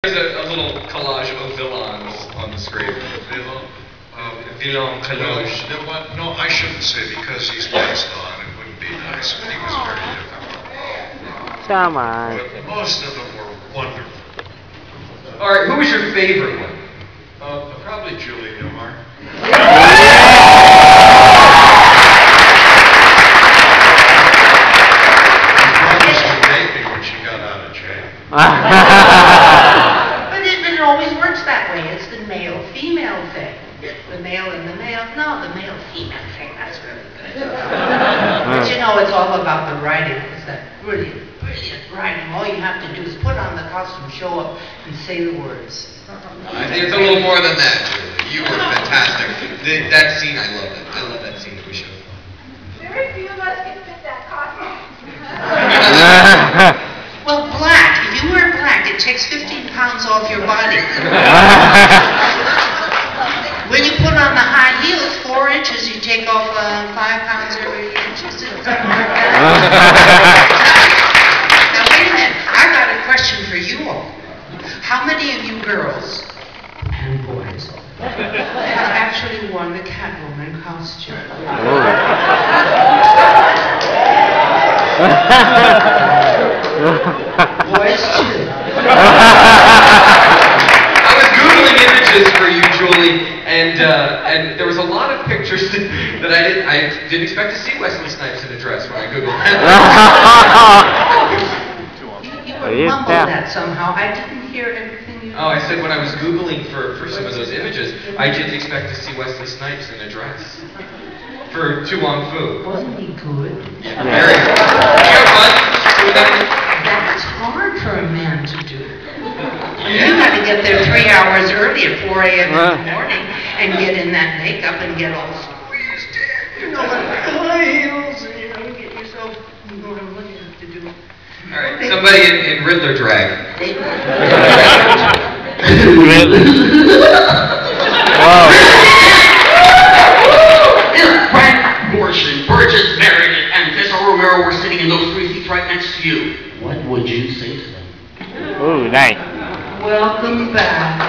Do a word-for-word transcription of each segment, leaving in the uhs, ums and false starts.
There's a, a little collage of villains on the screen. Villain? Um, Villain no, collage. no, what- no, I shouldn't say because he's based on. It wouldn't be nice, but he was very difficult. Come on. But most of them were wonderful. All right, who was your favorite one? Uh, probably Julie Newmar. She promised to date me when she got out of jail. But it, but it always works that way. It's the male-female thing. The male and the male. No, the male-female thing. That's really good. But you know, it's all about the writing. It's that brilliant, brilliant writing. All you have to do is put on the costume, show up, and say the words. I think it's a little more than that, Julie. You were fantastic. The, that scene, I love it. I love that scene that we showed. Very few of us can fit that costume. Well, black. If you wear black, it takes fifteen pounds off your body. When you put on the high heels, four inches, you take off uh, five pounds every inch. Something like that. Now, wait a minute. I got a question for you all. How many of you girls and boys have actually worn the Catwoman costume? Boys too. I was Googling images for you, Julie, and uh, and there was a lot of pictures that I didn't I didn't expect to see Wesley Snipes in a dress when I Googled it. You were It is mumbled tough. that somehow. I didn't hear everything you Oh, I said when I was Googling for, for some of those images, I didn't expect to see Wesley Snipes in a dress. For Tu Wong Fu. Wasn't he good? Yeah. Very good. Did you have fun doing that? That's hard for a man to do. You got to get there three hours early at four a.m. in the morning and get in that makeup and get all squeezed in. You know, like high heels and, you know, get yourself, you know what you have to do. All right, somebody in, in Riddler drag. Frank Gorshin, Burgess Meredith, and Tessa Romero were sitting in those three seats right next to you. What would you say to them? Ooh, nice. Welcome back.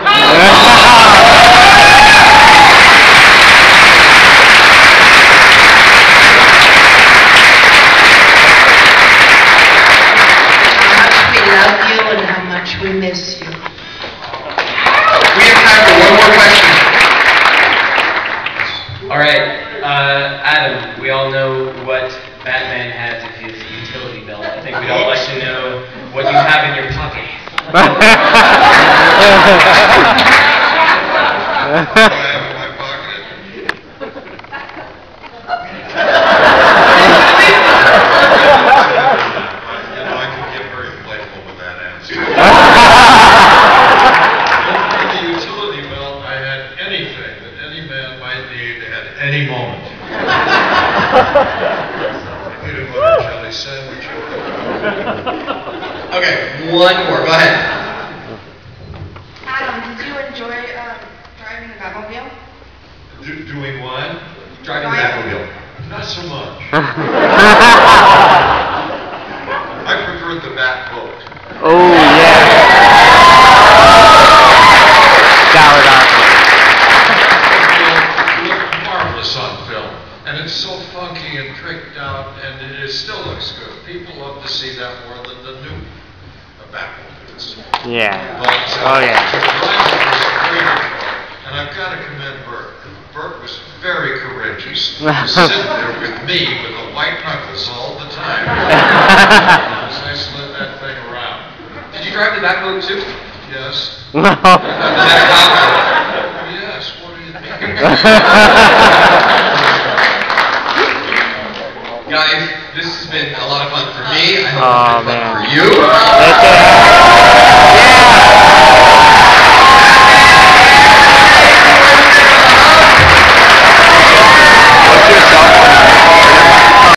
How much we love you and how much we miss you. We have time for one more question. All right, uh, Adam, we all know what Batman has in his utility belt. I think we'd all like to know what you have in your pocket. What I have in my pocket? You know, I can get very playful with that answer. In the utility belt, I had anything that any man might need at any moment. Peanut butter jelly sandwich. Okay, one more. Go ahead. Adam, did you enjoy um, driving the Batmobile? Do- doing what? Driving the Batmobile. Not so much. I preferred the Bat boat. Oh, yeah. Showered off. It looked marvelous on film, and it's so funky and tricked out, and it, it still looks good. People love to see that more than the new uh, Batmobiles. Yeah. But, uh, Oh, yeah. the Batman was great, and I've got to commend Burt. Burt was very courageous to sit there with me with the white knuckles all the time. As I slid that thing around. Did you drive the Batmobile too? Yes. Was that a cockpit? Yes, what do you mean? Guys, this has been a lot of fun for me. I hope Oh, it's been fun man. for you. That's it.